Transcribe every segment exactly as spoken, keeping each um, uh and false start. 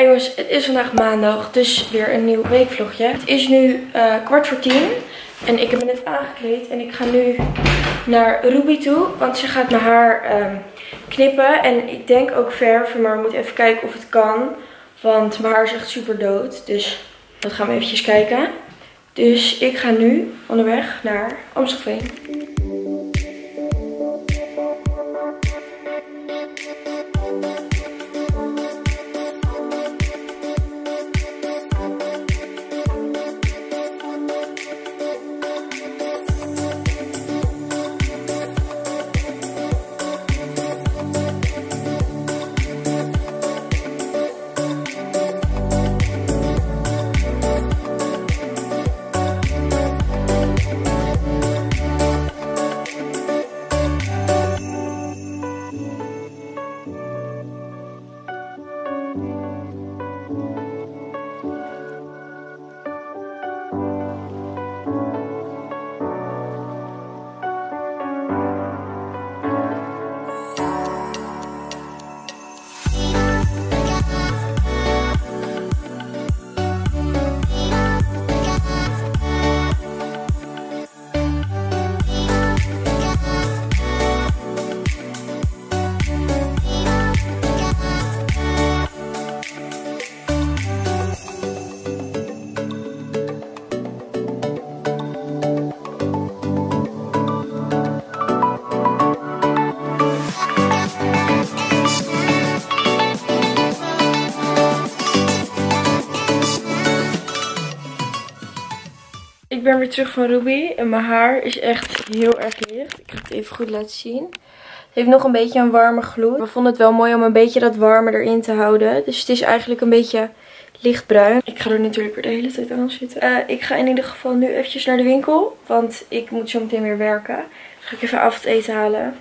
Hi jongens, het is vandaag maandag, dus weer een nieuw weekvlogje. Het is nu uh, kwart voor tien en ik heb me net aangekleed en ik ga nu naar Ruby toe, want ze gaat mijn haar um, knippen en ik denk ook verven, maar we moeten even kijken of het kan, want mijn haar is echt super dood, dus dat gaan we eventjes kijken. Dus ik ga nu onderweg naar Amstelveen. Ik ben weer terug van Ruby en mijn haar is echt heel erg licht. Ik ga het even goed laten zien. Het heeft nog een beetje een warme gloed. We vonden het wel mooi om een beetje dat warme erin te houden. Dus het is eigenlijk een beetje lichtbruin. Ik ga er natuurlijk weer de hele tijd aan zitten. Uh, ik ga in ieder geval nu eventjes naar de winkel. Want ik moet zo meteen weer werken. Dus ga ik even avondeten halen.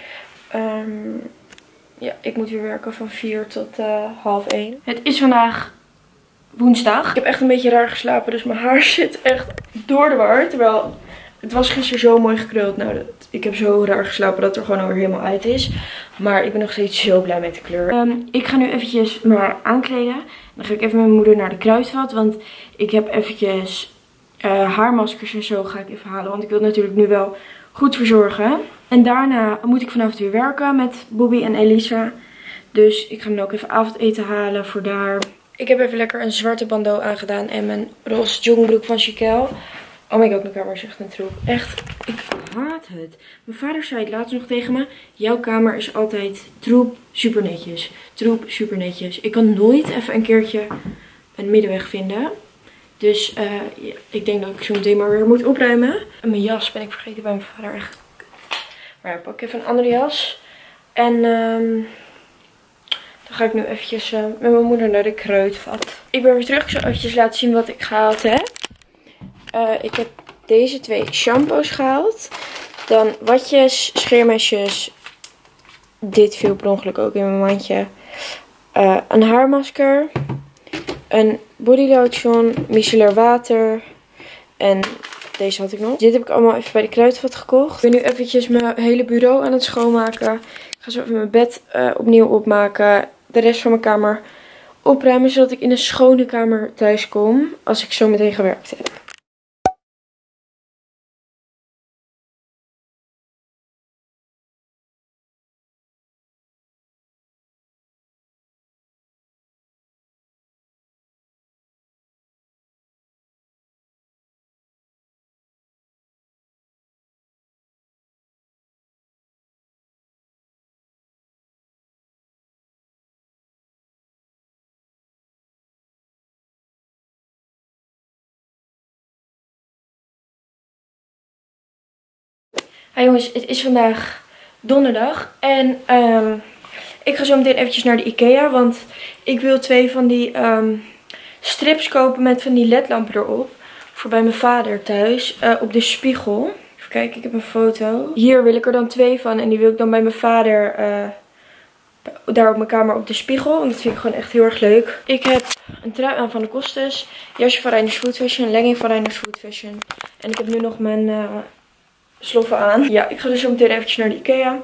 Um, ja, ik moet weer werken van vier tot uh, half één. Het is vandaag woensdag. Ik heb echt een beetje raar geslapen, dus mijn haar zit echt door de war. Terwijl het was gisteren zo mooi gekruld. Nou, dat, ik heb zo raar geslapen dat het er gewoon alweer helemaal uit is. Maar ik ben nog steeds zo blij met de kleur. Um, ik ga nu eventjes me aankleden. Dan ga ik even met mijn moeder naar de Kruidvat. Want ik heb eventjes uh, haarmaskers en zo ga ik even halen. Want ik wil het natuurlijk nu wel goed verzorgen. En daarna moet ik vanavond weer werken met Bobby en Elisa. Dus ik ga dan ook even avondeten halen voor daar. Ik heb even lekker een zwarte bandeau aangedaan en mijn roze joggingbroek van Chiquel. Oh my god, mijn kamer is echt een troep. Echt, ik haat het. Mijn vader zei het laatst nog tegen me. Jouw kamer is altijd troep, super netjes. Troep, super netjes. Ik kan nooit even een keertje een middenweg vinden. Dus uh, ja, ik denk dat ik zo meteen maar weer moet opruimen. En mijn jas ben ik vergeten bij mijn vader. Echt. Maar ja, pak even een andere jas. En Um, Dan ga ik nu eventjes uh, met mijn moeder naar de Kruidvat. Ik ben weer terug. Ik zal eventjes laten zien wat ik gehaald heb. Uh, ik heb deze twee shampoos gehaald. Dan watjes, scheermesjes. Dit viel per ongeluk ook in mijn mandje. Uh, een haarmasker. Een bodylotion. Micellair water. En deze had ik nog. Dit heb ik allemaal even bij de Kruidvat gekocht. Ik ben nu eventjes mijn hele bureau aan het schoonmaken. Ik ga zo even mijn bed uh, opnieuw opmaken. De rest van mijn kamer opruimen, zodat ik in een schone kamer thuis kom als ik zo meteen gewerkt heb. Hi jongens, het is vandaag donderdag en um, ik ga zo meteen eventjes naar de Ikea, want ik wil twee van die um, strips kopen met van die ledlampen erop. Voor bij mijn vader thuis, uh, op de spiegel. Even kijken, ik heb een foto. Hier wil ik er dan twee van en die wil ik dan bij mijn vader uh, daar op mijn kamer op de spiegel. Want dat vind ik gewoon echt heel erg leuk. Ik heb een trui aan van de Kostes, jasje van Reiners Food Fashion, legging van Reiners Food Fashion. En ik heb nu nog mijn Uh, sloffen aan. Ja, ik ga dus zo meteen eventjes naar de Ikea.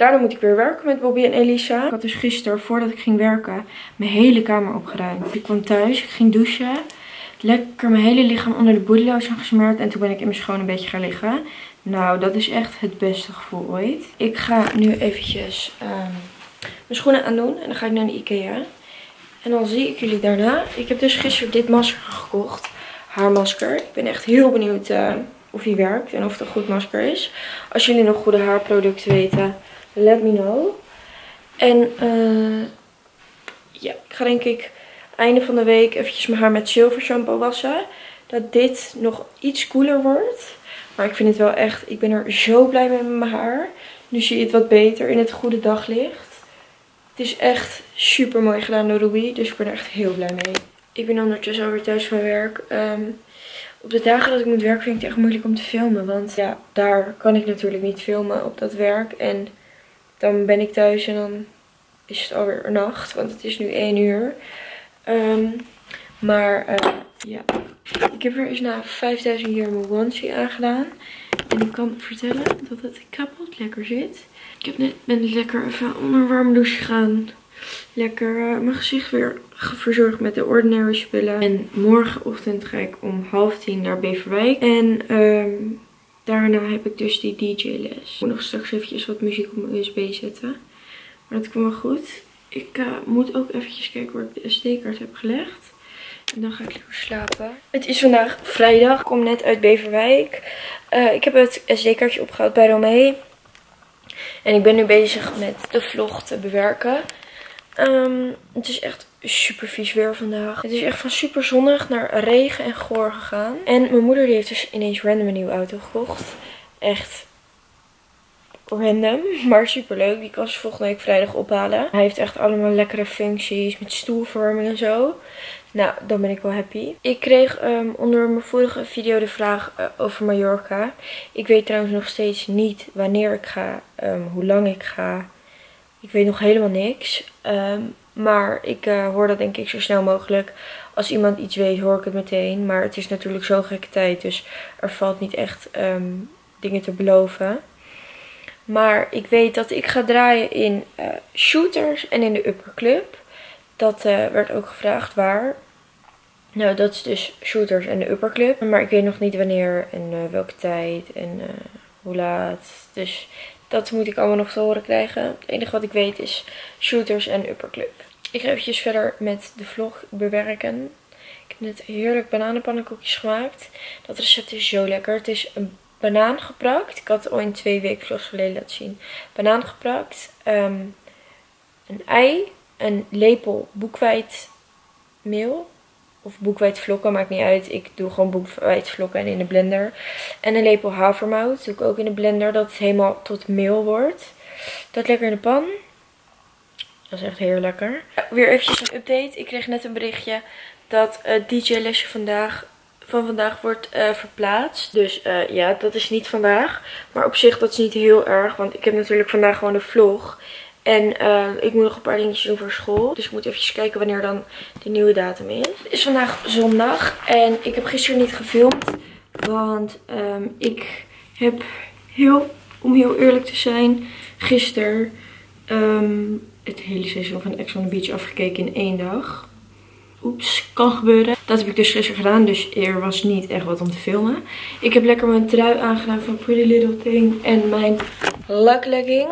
Daarna moet ik weer werken met Bobby en Elisa. Ik had dus gisteren, voordat ik ging werken, mijn hele kamer opgeruimd. Ik kwam thuis, ik ging douchen. Lekker mijn hele lichaam onder de bodylotion gesmeerd. En toen ben ik in mijn schoon een beetje gaan liggen. Nou, dat is echt het beste gevoel ooit. Ik ga nu eventjes um, mijn schoenen aandoen. En dan ga ik naar de Ikea. En dan zie ik jullie daarna. Ik heb dus gisteren dit masker gekocht. Haarmasker. Ik ben echt heel benieuwd uh, of die werkt. En of het een goed masker is. Als jullie nog goede haarproducten weten, let me know. En uh, ja, ik ga denk ik einde van de week eventjes mijn haar met zilver shampoo wassen. Dat dit nog iets koeler wordt. Maar ik vind het wel echt, ik ben er zo blij mee met mijn haar. Nu zie je het wat beter in het goede daglicht. Het is echt super mooi gedaan door Ruby. Dus ik ben er echt heel blij mee. Ik ben ondertussen alweer thuis van werk. Um, op de dagen dat ik moet werken vind ik het echt moeilijk om te filmen. Want ja, daar kan ik natuurlijk niet filmen op dat werk. En dan ben ik thuis en dan is het alweer nacht. Want het is nu één uur. Um, maar uh, ja, ik heb weer eens na vijfduizend jaar mijn onesie aangedaan. En ik kan vertellen dat het kapot lekker zit. Ik heb net, ben net lekker even onder een warme douche gegaan. Lekker uh, mijn gezicht weer verzorgd met de Ordinary spullen. En morgenochtend ga ik om half tien naar Beverwijk. En um, daarna heb ik dus die D J-les. Ik moet nog straks eventjes wat muziek op mijn U S B zetten. Maar dat komt wel goed. Ik uh, moet ook eventjes kijken waar ik de S D-kaart heb gelegd. En dan ga ik lekker slapen. Het is vandaag vrijdag. Ik kom net uit Beverwijk. Uh, ik heb het S D-kaartje opgehaald bij Romee. En ik ben nu bezig met de vlog te bewerken. Um, het is echt super vies weer vandaag. Het is echt van super zonnig naar regen en goor gegaan. En mijn moeder die heeft dus ineens random een nieuwe auto gekocht. Echt random, maar super leuk. Die kan ze volgende week vrijdag ophalen. Hij heeft echt allemaal lekkere functies met stoelvorming en zo. Nou, dan ben ik wel happy. Ik kreeg um, onder mijn vorige video de vraag uh, over Mallorca. Ik weet trouwens nog steeds niet wanneer ik ga, um, hoe lang ik ga. Ik weet nog helemaal niks. Um, maar ik uh, hoor dat denk ik zo snel mogelijk. Als iemand iets weet, hoor ik het meteen. Maar het is natuurlijk zo'n gekke tijd. Dus er valt niet echt um, dingen te beloven. Maar ik weet dat ik ga draaien in uh, Shooters en in de Upper Club. Dat uh, werd ook gevraagd waar. Nou, dat is dus Shooters en de Upper Club. Maar ik weet nog niet wanneer en uh, welke tijd en uh, hoe laat. Dus dat moet ik allemaal nog te horen krijgen. Het enige wat ik weet is Shooters en Upper Club. Ik ga eventjes verder met de vlog bewerken. Ik heb net heerlijk bananenpannenkoekjes gemaakt. Dat recept is zo lekker. Het is een banaan geprakt. Ik had het al in twee weken vlogs geleden laten zien. Banaan geprakt. Um, een ei. Een lepel boekweit-meel. Of boekweitvlokken, maakt niet uit. Ik doe gewoon boekweitvlokken en in de blender. En een lepel havermout. Doe ik ook in de blender. Dat het helemaal tot meel wordt. Dat lekker in de pan. Dat is echt heel lekker. Weer eventjes een update. Ik kreeg net een berichtje dat het D J-lesje vandaag... van vandaag wordt uh, verplaatst. Dus uh, ja, dat is niet vandaag. Maar op zich, dat is niet heel erg. Want ik heb natuurlijk vandaag gewoon de vlog. En uh, ik moet nog een paar dingetjes doen voor school. Dus ik moet even kijken wanneer dan de nieuwe datum is. Het is vandaag zondag. En ik heb gisteren niet gefilmd. Want um, ik heb heel, om heel eerlijk te zijn, gisteren um, het hele seizoen van Ex on the Beach afgekeken in één dag. Oeps, kan gebeuren. Dat heb ik dus gisteren gedaan. Dus er was niet echt wat om te filmen. Ik heb lekker mijn trui aangedaan van Pretty Little Thing. En mijn luck legging.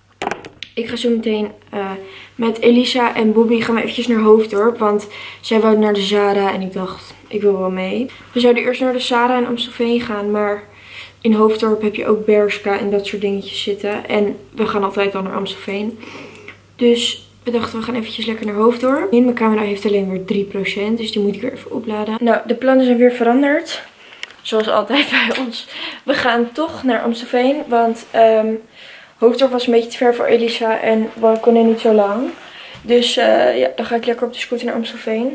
Ik ga zo meteen uh, met Elisa en Bobby gaan we eventjes naar Hoofddorp. Want zij wouden naar de Zara en ik dacht, ik wil wel mee. We zouden eerst naar de Zara in Amstelveen gaan. Maar in Hoofddorp heb je ook Bershka en dat soort dingetjes zitten. En we gaan altijd dan naar Amstelveen. Dus we dachten, we gaan eventjes lekker naar Hoofddorp. Mijn camera heeft alleen weer drie procent. Dus die moet ik weer even opladen. Nou, de plannen zijn weer veranderd. Zoals altijd bij ons. We gaan toch naar Amstelveen. Want... Um, Hoofddorp was een beetje te ver voor Elisa en we konden niet zo lang. Dus uh, ja, dan ga ik lekker op de scooter naar Amstelveen.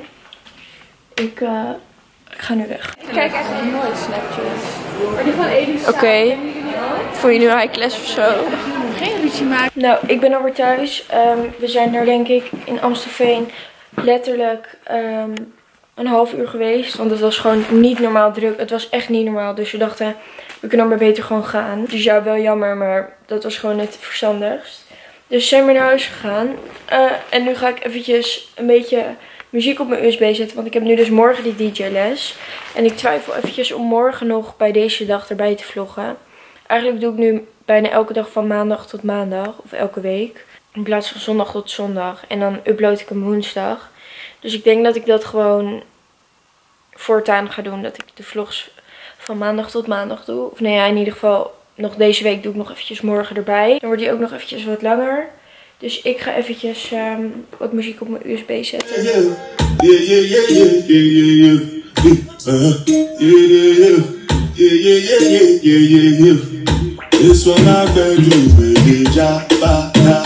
Ik, uh, ik ga nu weg. Ik kijk eigenlijk nooit Snapchat. Maar die van Elisa. Oké. Okay. Vond je nu high-class of zo? Geen ruzie maken. Nou, ik ben alweer thuis. Um, we zijn er denk ik in Amstelveen letterlijk um, een half uur geweest. Want het was gewoon niet normaal druk. Het was echt niet normaal. Dus we dachten, we kunnen maar beter gewoon gaan. Dus ja, wel jammer, maar dat was gewoon het verstandigst. Dus zijn we naar huis gegaan. Uh, en nu ga ik eventjes een beetje muziek op mijn U S B zetten. Want ik heb nu dus morgen die D J les. En ik twijfel eventjes om morgen nog bij deze dag erbij te vloggen. Eigenlijk doe ik nu bijna elke dag van maandag tot maandag. Of elke week. In plaats van zondag tot zondag. En dan upload ik hem woensdag. Dus ik denk dat ik dat gewoon voortaan ga doen. Dat ik de vlogs van maandag tot maandag doe. Of nou ja, in ieder geval nog deze week doe ik nog eventjes morgen erbij. Dan wordt die ook nog eventjes wat langer. Dus ik ga eventjes um, wat muziek op mijn U S B zetten. Yeah, yeah, yeah, yeah, yeah, yeah, yeah, yeah, yeah, yeah. This one I can do, baby, jabba, da.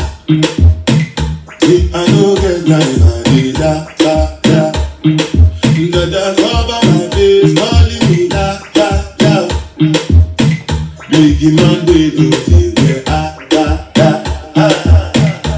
I know get like I da, da, da. Dada cover my face, calling me da, da, da. Biggie man, they do things where I da, da, ah.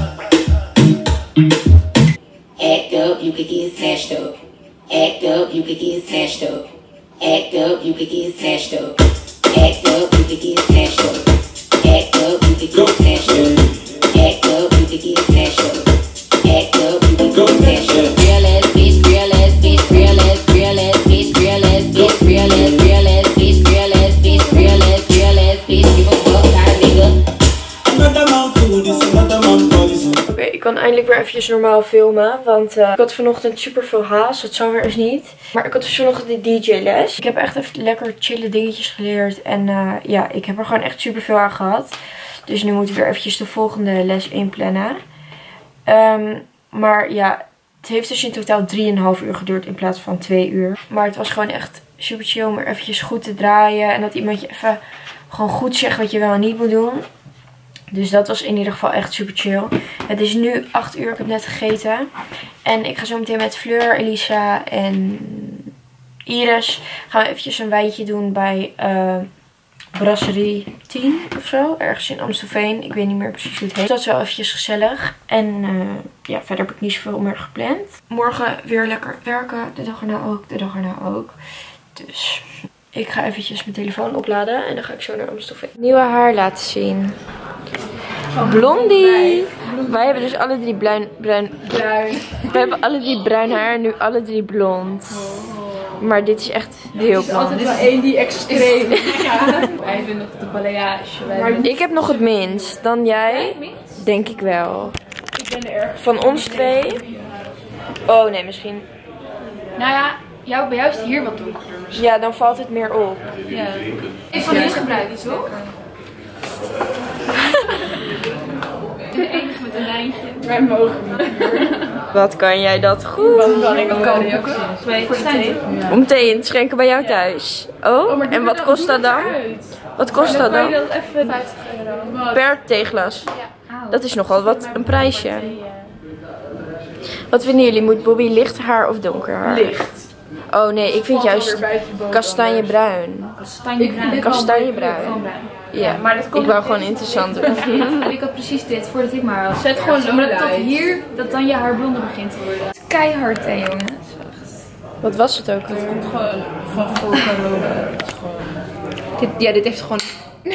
Act up, you could get smashed up. Act up, you could get smashed up. Act up, you could get smashed up. Act up, you could get smashed up. Act up, you could get smashed up. Act up, you could get smashed up. Act up, you could get smashed up. Real ass bitch, real ass bitch, real ass, real ass bitch, real ass bitch, real ass, real ass bitch, real ass bitch, real ass, real ass bitch. Give a fuck, kind nigga. Another man food is another man policy. Oké, okay, ik kan eindelijk weer eventjes normaal filmen. Want uh, ik had vanochtend super veel haast. Dat zou weer eens niet. Maar ik had dus vanochtend de D J les. Ik heb echt even lekker chille dingetjes geleerd. En uh, ja, ik heb er gewoon echt super veel aan gehad. Dus nu moet ik weer eventjes de volgende les inplannen. Um, maar ja, het heeft dus in totaal drieënhalf uur geduurd in plaats van twee uur. Maar het was gewoon echt super chill om er eventjes goed te draaien. En dat iemand je even gewoon goed zegt wat je wel en niet moet doen. Dus dat was in ieder geval echt super chill. Het is nu acht uur. Ik heb net gegeten. En ik ga zo meteen met Fleur, Elisa en Iris gaan we eventjes een wijntje doen bij uh, Brasserie tien of zo. Ergens in Amstelveen. Ik weet niet meer precies hoe het heet. Dat is wel eventjes gezellig. En uh, ja, verder heb ik niet zoveel meer gepland. Morgen weer lekker werken. De dag erna ook. De dag erna ook. Dus ik ga eventjes mijn telefoon opladen. En dan ga ik zo naar Amstelveen. Nieuwe haar laten zien. Blondie. Wij hebben dus alle drie bruin, bruin, bruin. We hebben alle drie bruin haar en nu alle drie blond. Maar dit is echt heel blond. Er is altijd wel één die extreem. Ja. Wij hebben nog de balayage. Wij hebben... Ik heb nog het minst. Dan jij? Denk ik wel. Ik ben er erg. Van ons twee? Oh nee, misschien. Nou ja, jou, bij jou is het hier wat donkerder. Ja, dan valt het meer op. Ja. Ik van deze gebruik je toch? De enige met een lijntje. Wij mogen niet. Wat kan jij dat goed? Wat kan ik koken? Twee voor de thee. Om thee in te schenken bij jou thuis. Oh, oh en wat kost dat dan? Wat kost dat dan? Dan kan je dat even vijftig euro. Per theeglas? Ja. Dat is nogal wat een prijsje. Wat vinden jullie? Moet Bobby licht haar of donker haar? Licht. Oh nee, ik vind juist kastanjebruin. Kastanjebruin. Kastanjebruin. Ja, maar dat ik wou gewoon interessant doen. Ja, ik had precies dit voordat ik maar had. Zet gewoon zo dat hier, dat dan je haar blonder begint te worden. Het is keihard hè jongens. Wat was het ook? Het komt gewoon van voor corona. Dit, ja, dit heeft gewoon...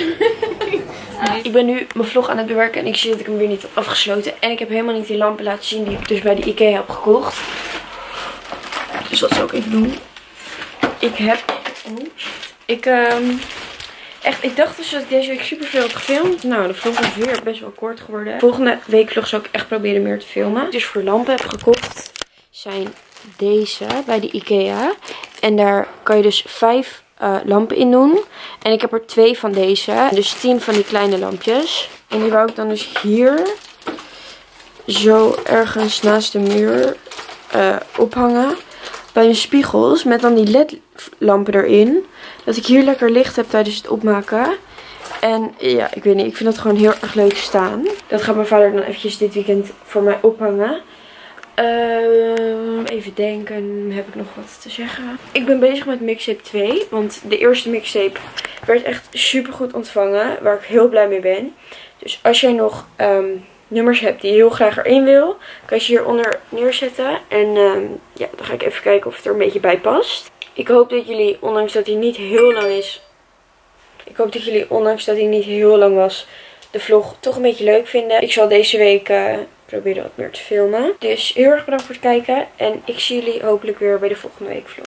Ik ben nu mijn vlog aan het bewerken en ik zie dat ik hem weer niet heb afgesloten. En ik heb helemaal niet die lampen laten zien die ik dus bij de Ikea heb gekocht. Dus dat zal ik even doen. Ik heb... Oh, ik... Um, Echt, ik dacht dus dat ik deze week super veel had gefilmd. Nou, de vlog is weer best wel kort geworden. Volgende week vlog zal ik echt proberen meer te filmen. Dus voor lampen heb gekocht zijn deze bij de Ikea. En daar kan je dus vijf uh, lampen in doen. En ik heb er twee van deze. Dus tien van die kleine lampjes. En die wou ik dan dus hier zo ergens naast de muur uh, ophangen. Bij mijn spiegels met dan die ledlampen erin. Dat ik hier lekker licht heb tijdens het opmaken. En ja, ik weet niet. Ik vind dat gewoon heel erg leuk staan. Dat gaat mijn vader dan eventjes dit weekend voor mij ophangen. Uh, even denken. Heb ik nog wat te zeggen? Ik ben bezig met mixtape twee. Want de eerste mixtape werd echt super goed ontvangen. Waar ik heel blij mee ben. Dus als jij nog um, nummers hebt die je heel graag erin wil. Kan je ze hieronder neerzetten. En um, ja, dan ga ik even kijken of het er een beetje bij past. Ik hoop dat jullie, ondanks dat hij niet heel lang is. Ik hoop dat jullie, ondanks dat hij niet heel lang was, de vlog toch een beetje leuk vinden. Ik zal deze week uh, proberen wat meer te filmen. Dus heel erg bedankt voor het kijken. En ik zie jullie hopelijk weer bij de volgende week vlog.